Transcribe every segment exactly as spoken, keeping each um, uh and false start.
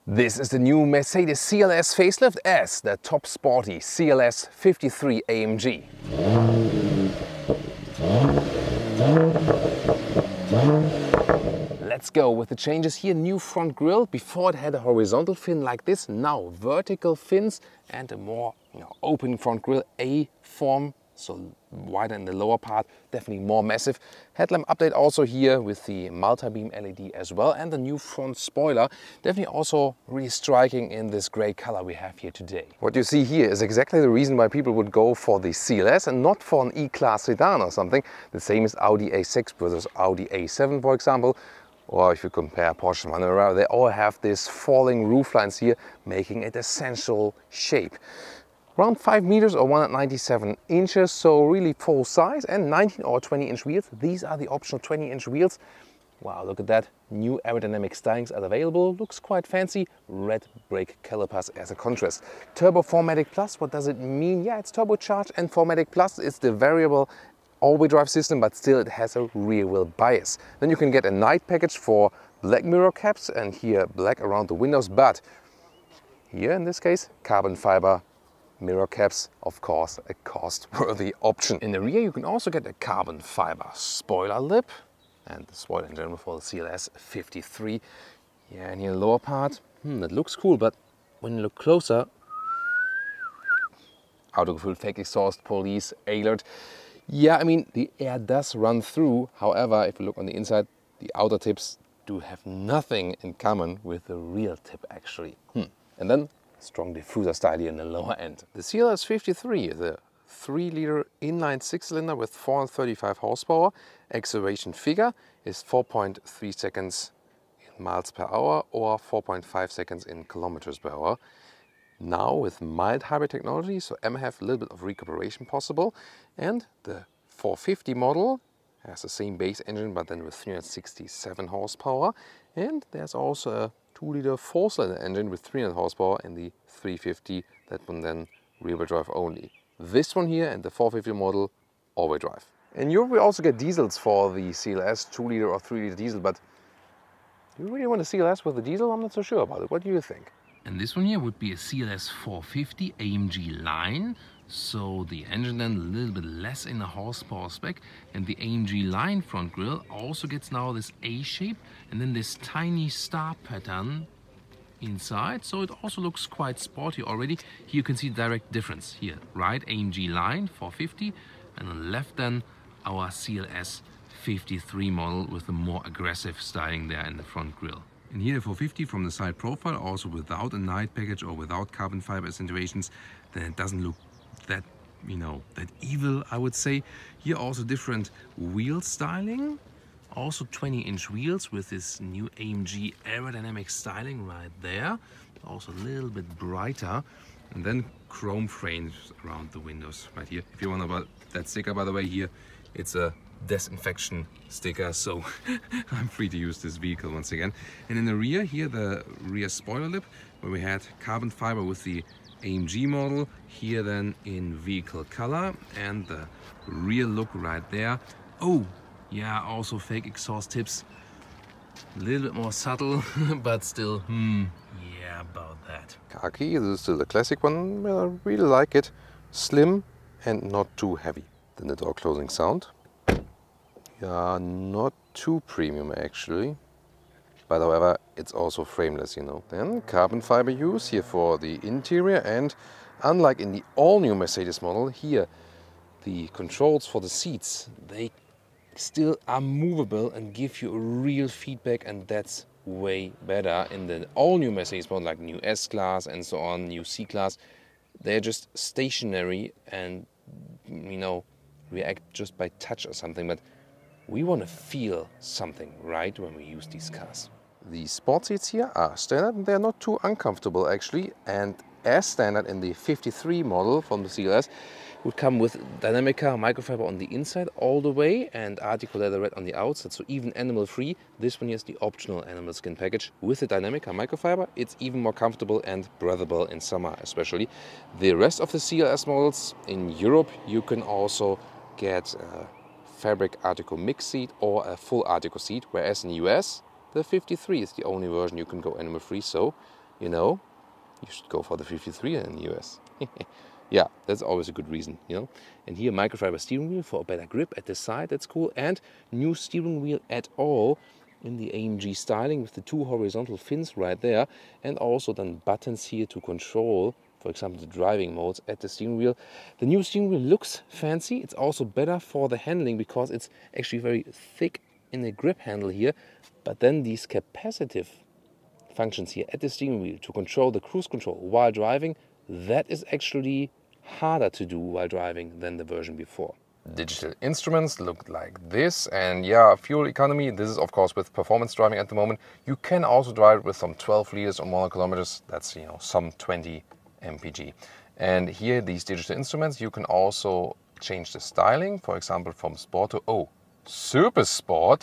This is the new Mercedes C L S facelift S, the top sporty C L S fifty-three A M G. Let's go with the changes here. New front grille. Before it had a horizontal fin like this, now vertical fins and a more you know, open front grille, A form, so wider in the lower part, definitely more massive. Headlamp update also here with the multi-beam L E D as well, and the new front spoiler, definitely also really striking in this grey color we have here today. What you see here is exactly the reason why people would go for the C L S and not for an E-Class sedan or something. The same as Audi A six versus Audi A seven, for example. Or if you compare Porsche Panamera, they all have this falling roof lines here, making it a sensual shape. Around five meters or one hundred ninety-seven inches, so really full size, and nineteen or twenty inch wheels. These are the optional twenty inch wheels. Wow, look at that. New aerodynamic stylings are available. Looks quite fancy. Red brake calipers as a contrast. Turbo four matic Plus, what does it mean? Yeah, it's turbocharged, and four matic Plus is the variable all-wheel drive system, but still it has a rear-wheel bias. Then you can get a night package for black mirror caps, and here black around the windows, but here in this case carbon fiber mirror caps, of course a cost-worthy option. In the rear you can also get a carbon fiber spoiler lip, and the spoiler in general for the C L S fifty-three. Yeah, and here the lower part, hmm, that looks cool, but when you look closer, autogefühlt, fake exhaust, police, alert. Yeah, I mean, the air does run through. However, if you look on the inside, the outer tips do have nothing in common with the rear tip actually. Hmm. And then strong diffuser style here in the lower end. The C L S fifty-three is a three liter inline six cylinder with four hundred thirty-five horsepower. Acceleration figure is four point three seconds in miles per hour or four point five seconds in kilometers per hour. Now with mild hybrid technology, so M H E V, a little bit of recuperation possible. And the four fifty model has the same base engine, but then with three hundred sixty-seven horsepower. And there's also a two liter four cylinder engine with three hundred horsepower in the three fifty, that one then rear-wheel drive only. This one here and the four fifty model, all-wheel drive. In Europe we also get diesels for the C L S, two liter or three liter diesel, but do you really want a C L S with a diesel? I'm not so sure about it. What do you think? And this one here would be a C L S four fifty A M G line, so the engine then a little bit less in the horsepower spec, and the A M G line front grille also gets now this A shape and then this tiny star pattern inside, so it also looks quite sporty already. Here you can see the direct difference here, right, A M G line four fifty, and on the left then our C L S fifty-three model with the more aggressive styling there in the front grille. And here the four fifty from the side profile, also without a night package or without carbon fiber accentuations, then it doesn't look that, you know, that evil, I would say. Here also different wheel styling, also twenty inch wheels with this new A M G aerodynamic styling right there, also a little bit brighter, and then chrome frames around the windows right here. If you want about that sticker, by the way, here it's a disinfection sticker, so I'm free to use this vehicle once again. And in the rear here, the rear spoiler lip, where we had carbon fiber with the A M G model, here then in vehicle color, and the rear look right there. Oh yeah, also fake exhaust tips, a little bit more subtle but still, hmm, yeah, about that. Khaki, this is still the classic one, but I really like it. Slim and not too heavy. Then the door closing sound. Yeah, not too premium actually, but however it's also frameless, you know. Then carbon fiber use here for the interior, and unlike in the all-new Mercedes model, here the controls for the seats, they still are movable and give you a real feedback, and that's way better. In the all-new Mercedes model, like new S-Class and so on, new C-Class, they're just stationary and, you know, react just by touch or something, but we want to feel something, right, when we use these cars. The sport seats here are standard, and they're not too uncomfortable actually, and as standard in the fifty-three model from the C L S would come with Dynamica microfiber on the inside all the way and Artico leather red on the outside, so even animal free. This one here is the optional animal skin package. With the Dynamica microfiber it's even more comfortable and breathable in summer especially. The rest of the C L S models in Europe you can also get uh, fabric Artico mix seat or a full Artico seat, whereas in the U S the fifty-three is the only version you can go animal free, so you know, you should go for the fifty-three in the U S. Yeah, that's always a good reason, you know. And here, microfiber steering wheel for a better grip at the side, that's cool. And new steering wheel at all in the A M G styling with the two horizontal fins right there. And also then buttons here to control, for example, the driving modes at the steering wheel. The new steering wheel looks fancy. It's also better for the handling because it's actually very thick in the grip handle here. But then these capacitive functions here at the steering wheel to control the cruise control while driving, that is actually harder to do while driving than the version before. Digital instruments look like this, and yeah, fuel economy, this is of course with performance driving at the moment. You can also drive with some twelve liters or more kilometers, that's, you know, some twenty M P G. And here, these digital instruments, you can also change the styling, for example, from sport to, oh, super sport.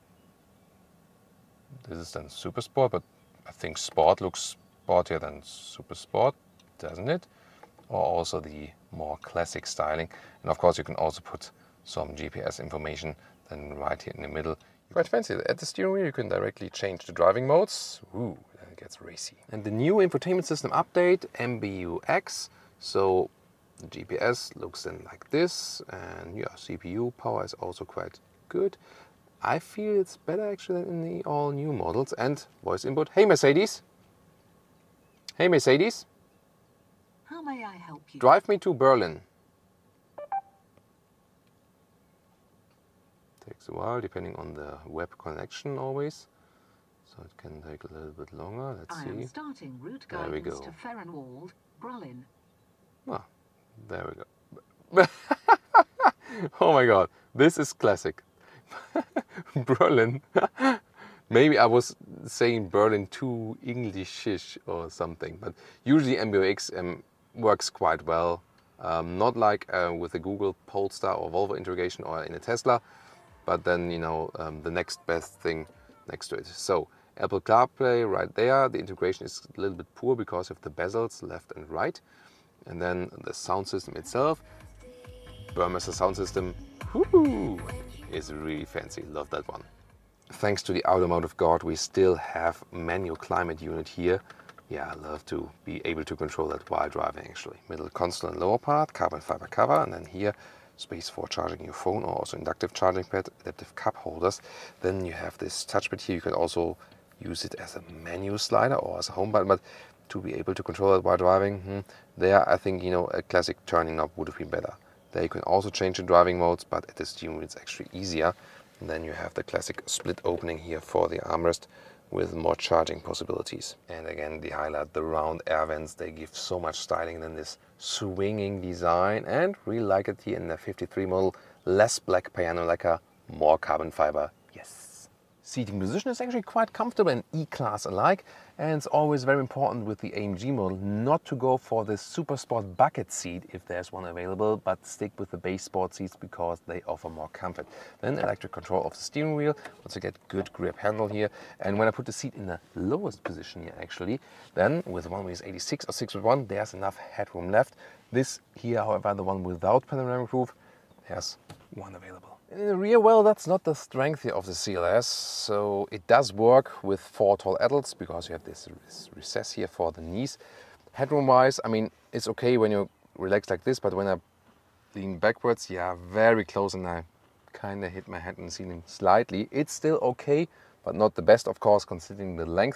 This is then super sport, but I think sport looks sportier than super sport, doesn't it? Or also the more classic styling. And of course you can also put some G P S information then right here in the middle. Quite fancy. At the steering wheel you can directly change the driving modes. Ooh, then it gets racy. And the new infotainment system update, M B U X. So the G P S looks then like this, and yeah, C P U power is also quite good. I feel it's better actually than in the all new models. And voice input. Hey Mercedes. Hey Mercedes. How may I help you? Drive me to Berlin. Takes a while, depending on the web connection always. So it can take a little bit longer. Let's I see. am starting route There we guidance go. to Ferrenwald, Berlin. Ah, there we go. Oh my god, this is classic. Berlin. Maybe I was saying Berlin too Englishish or something, but usually M B U X um, works quite well. Um, not like uh, with the Google Polestar or Volvo integration or in a Tesla, but then, you know, um, the next best thing next to it. So Apple CarPlay right there. The integration is a little bit poor because of the bezels left and right. And then the sound system itself, Burmester sound system, whoo, is really fancy. Love that one. Thanks to the Automotive God, we still have manual climate unit here. Yeah, I love to be able to control that while driving actually. Middle console and lower part, carbon fiber cover, and then here space for charging your phone or also inductive charging pad, adaptive cup holders. Then you have this touchpad here. You can also use it as a menu slider or as a home button, but to be able to control it while driving, hmm, there I think, you know, a classic turning knob would have been better. There you can also change the driving modes, but at the steering wheel it's actually easier. And then you have the classic split opening here for the armrest with more charging possibilities. And again, the highlight, the round air vents, they give so much styling in this swinging design, and really like it here in the fifty-three model. Less black piano lacquer, more carbon fiber, yes. Seating position is actually quite comfortable and E-Class alike, and it's always very important with the A M G model not to go for the Super Sport bucket seat if there's one available, but stick with the base sport seats because they offer more comfort. Then electric control of the steering wheel, once you get good grip handle here. And when I put the seat in the lowest position here actually, then with one with eighty-six or six with one, there's enough headroom left. This here, however, the one without panoramic roof, there's one available. In the rear, well, that's not the strength here of the C L S, so it does work with four tall adults because you have this recess here for the knees. Headroom wise, I mean, it's okay when you relax like this, but when I lean backwards, yeah, very close, and I kind of hit my head in the ceiling slightly. It's still okay, but not the best, of course, considering the length.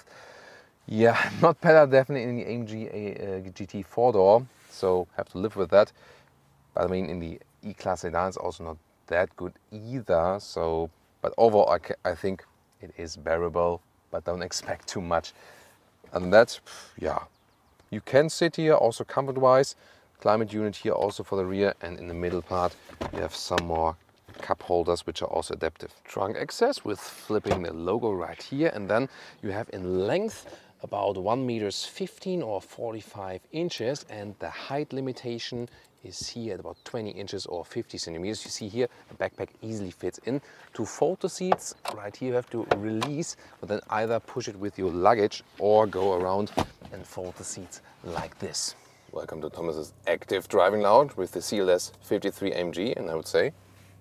Yeah, not better definitely in the A M G uh, G T four door, so have to live with that. But I mean, in the E-Class sedan, it's also not that good either. So, but overall, I, I think it is bearable, but don't expect too much. And that, yeah, you can sit here also comfort-wise. Climate unit here also for the rear, and in the middle part, you have some more cup holders, which are also adaptive. Trunk access with flipping the logo right here, and then you have in length about one meters fifteen or forty-five inches, and the height limitation is here at about twenty inches or fifty centimeters. You see here the backpack easily fits in. To fold the seats, right here you have to release, but then either push it with your luggage or go around and fold the seats like this. Welcome to Thomas's active driving lounge with the C L S fifty-three A M G, and I would say,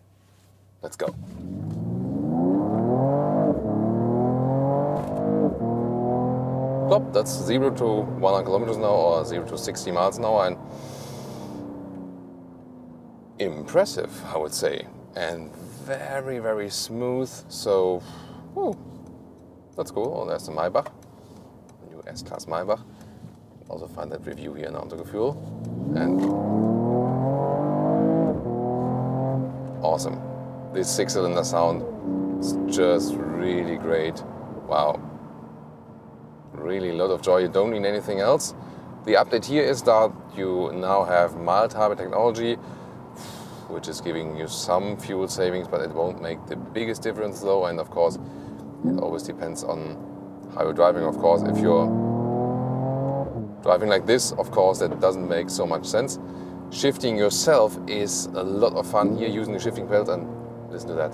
let's go. Plop, that's zero to one hundred kilometers an hour or zero to sixty miles an hour, and impressive, I would say, and very, very smooth. So, whew, that's cool. Oh, there's the Maybach, new S-Class Maybach. Also find that review here in Autogefühl, and awesome. This six-cylinder sound is just really great. Wow. Really a lot of joy. You don't need anything else. The update here is that you now have mild hybrid technology, which is giving you some fuel savings, but it won't make the biggest difference though. And of course, it always depends on how you're driving. Of course, if you're driving like this, of course, that doesn't make so much sense. Shifting yourself is a lot of fun here using the shifting belt, and listen to that.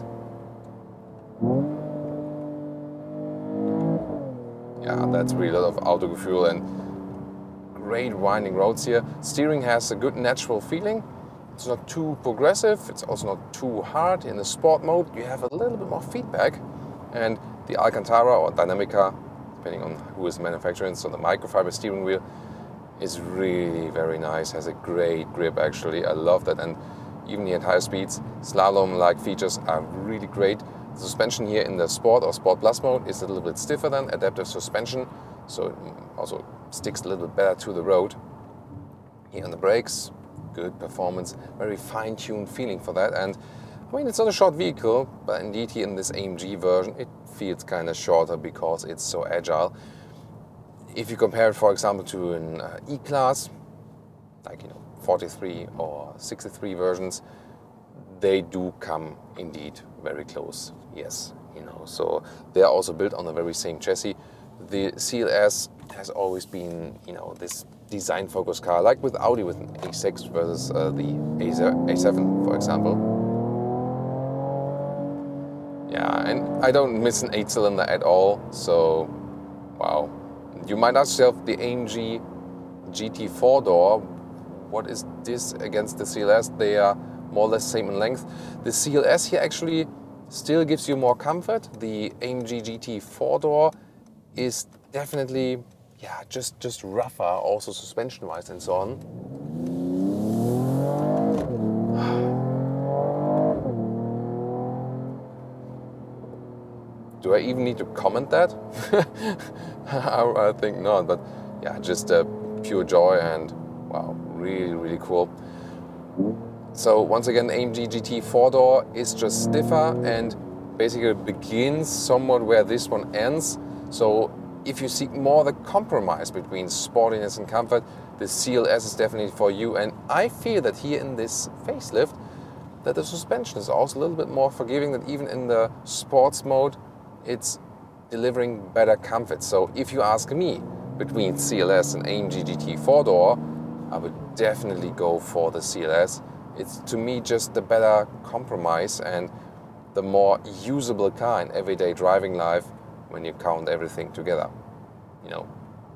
Yeah, that's really a lot of Autogefühl and great winding roads here. Steering has a good natural feeling. It's not too progressive, it's also not too hard. In the sport mode, you have a little bit more feedback. And the Alcantara or Dynamica, depending on who is manufacturing, so the microfiber steering wheel is really very nice, has a great grip actually. I love that, and even here at higher speeds, slalom-like features are really great. The suspension here in the Sport or Sport Plus mode is a little bit stiffer than adaptive suspension, so it also sticks a little bit better to the road. Here on the brakes, good performance, very fine-tuned feeling for that. And I mean, it's not a short vehicle, but indeed here in this A M G version, it feels kind of shorter because it's so agile. If you compare it, for example, to an uh, E-Class, like, you know, forty-three or sixty-three versions, they do come indeed very close. Yes, you know, so they are also built on the very same chassis. The C L S has always been, you know, this design-focused car, like with Audi with an A six versus uh, the A seven, for example. Yeah, and I don't miss an eight-cylinder at all. So, wow. You might ask yourself, the A M G G T four-door, what is this against the C L S? They are more or less same in length. The C L S here actually still gives you more comfort. The A M G G T four-door is definitely, yeah, just, just rougher, also suspension-wise and so on. Do I even need to comment that? I, I think not, but yeah, just uh, pure joy, and wow, really, really cool. So once again, the A M G G T four-door is just stiffer and basically begins somewhat where this one ends. So if you seek more the compromise between sportiness and comfort, the C L S is definitely for you. And I feel that here in this facelift, that the suspension is also a little bit more forgiving, that even in the sports mode, it's delivering better comfort. So if you ask me between C L S and A M G G T four-door, I would definitely go for the C L S. It's to me just the better compromise and the more usable car in everyday driving life when you count everything together. You know,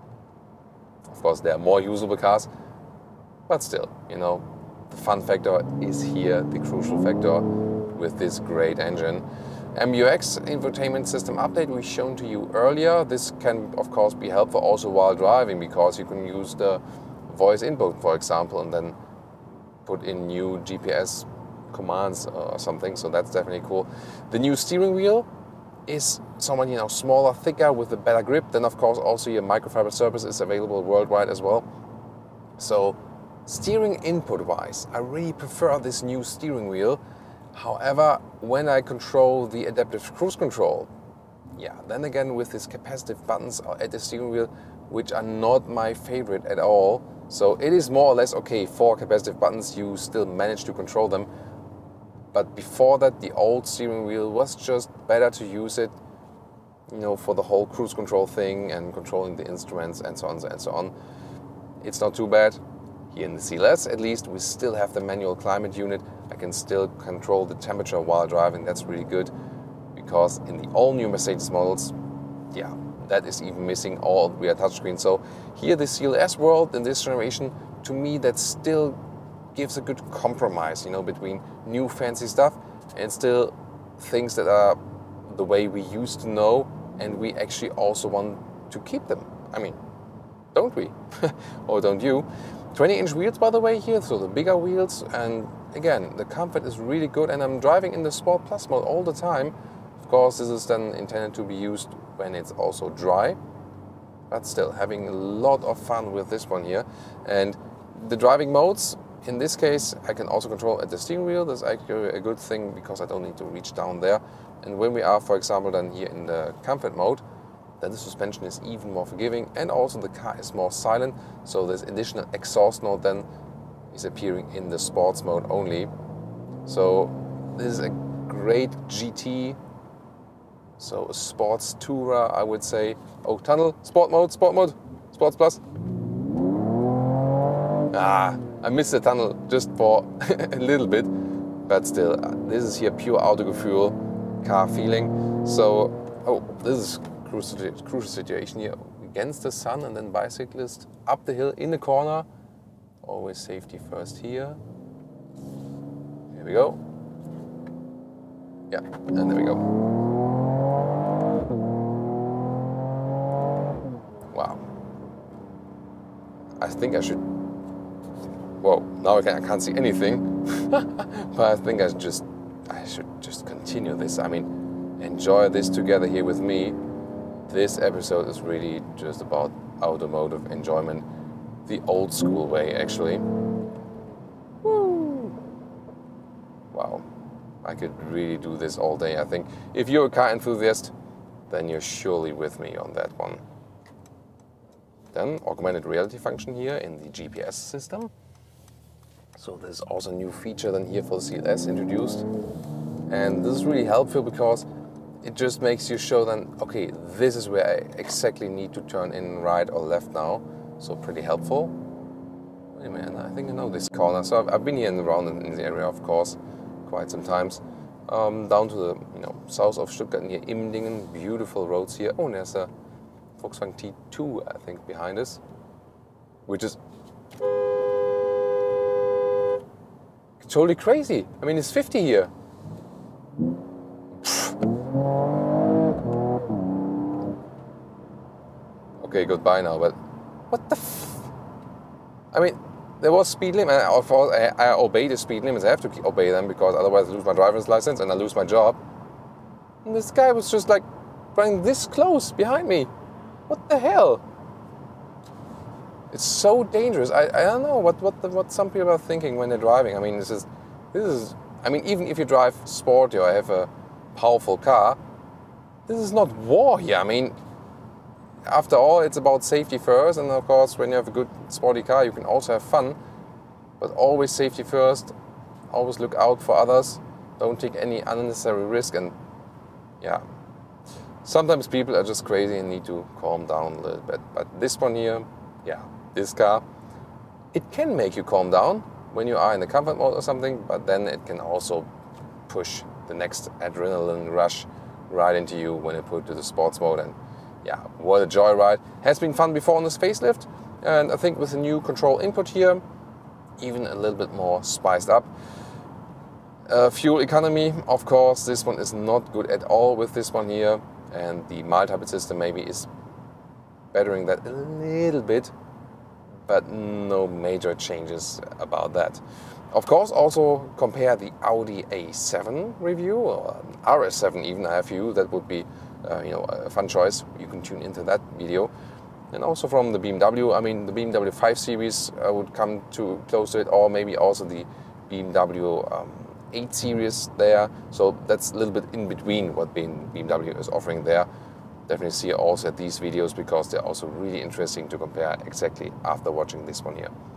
of course there are more usable cars, but still, you know, the fun factor is here the crucial factor with this great engine. M B U X infotainment system update we've shown to you earlier. This can of course be helpful also while driving, because you can use the voice input, for example, and then put in new G P S commands or something, so that's definitely cool. The new steering wheel is somewhat, you know, smaller, thicker with a better grip. Then of course also your microfiber surface is available worldwide as well. So steering input wise, I really prefer this new steering wheel. However, when I control the adaptive cruise control, yeah, then again with these capacitive buttons at the steering wheel, which are not my favorite at all. So it is more or less okay, four capacitive buttons, you still manage to control them. But before that, the old steering wheel was just better to use it, you know, for the whole cruise control thing and controlling the instruments and so on and so on. It's not too bad. Here in the C L S, at least, we still have the manual climate unit. I can still control the temperature while driving. That's really good, because in the all-new Mercedes models, yeah, that is even missing all rear touchscreen. So here, the C L S world in this generation, to me, that still gives a good compromise, you know, between new fancy stuff and still things that are the way we used to know, and we actually also want to keep them. I mean, don't we? Or don't you? twenty inch wheels, by the way, here, so the bigger wheels, and again, the comfort is really good, and I'm driving in the Sport Plus mode all the time. Of course, this is then intended to be used when it's also dry, but still having a lot of fun with this one here. And the driving modes, in this case, I can also control at the steering wheel. That's actually a good thing because I don't need to reach down there. And when we are, for example, then here in the comfort mode, then the suspension is even more forgiving, and also the car is more silent, so this additional exhaust note then is appearing in the sports mode only. So this is a great G T, so a sports tourer, I would say. Oh, tunnel, sport mode, sport mode, sports plus. Ah, I missed the tunnel just for a little bit, but still, this is here pure Autogefühl car feeling. So, oh, this is crucial, crucial situation here, against the sun, and then bicyclist up the hill in the corner. Always safety first here. Here we go. Yeah, and there we go. Wow. I think I should, whoa, now I can't, I can't see anything. But I think I just, I should just continue this. I mean, enjoy this together here with me. This episode is really just about automotive enjoyment, the old school way, actually. Woo. Wow, I could really do this all day. I think if you're a car enthusiast, then you're surely with me on that one. Then augmented reality function here in the G P S system. So there's also a new feature then here for the C L S introduced. And this is really helpful because it just makes you show then, okay, this is where I exactly need to turn in right or left now. So pretty helpful. Wait a minute, I think I know this corner. So I've, I've been here and around in, in the area, of course, quite some times. Um, down to the you know south of Stuttgart near Immendingen, beautiful roads here. Oh, and there's a Volkswagen T two, I think, behind us, which is totally crazy. I mean, it's fifty here. Okay, goodbye now, but what the f... I mean, there was speed limit, and of course I, I obey the speed limits. I have to obey them because otherwise I lose my driver's license and I lose my job. And this guy was just like running this close behind me. What the hell? It's so dangerous. I, I don't know what what the, what some people are thinking when they're driving. I mean, this is this is. I mean, even if you drive sporty or have a powerful car, this is not war here. I mean, after all, it's about safety first, and of course, when you have a good sporty car, you can also have fun. But always safety first. Always look out for others. Don't take any unnecessary risk, and yeah. Sometimes people are just crazy and need to calm down a little bit. But this one here, yeah, this car, it can make you calm down when you are in the comfort mode or something, but then it can also push the next adrenaline rush right into you when it put to the sports mode. And yeah, what a joyride. Has been fun before on this facelift, and I think with the new control input here, even a little bit more spiced up. Uh, fuel economy, of course, this one is not good at all with this one here. And the mild hybrid system maybe is bettering that a little bit, but no major changes about that. Of course, also compare the Audi A seven review, or R S seven even, I have you, that would be uh, you know, a fun choice. You can tune into that video. And also from the B M W, I mean the B M W five Series uh, would come to close to it, or maybe also the B M W um, eight Series there, so that's a little bit in between what B M W is offering there. Definitely see also at these videos because they're also really interesting to compare exactly after watching this one here.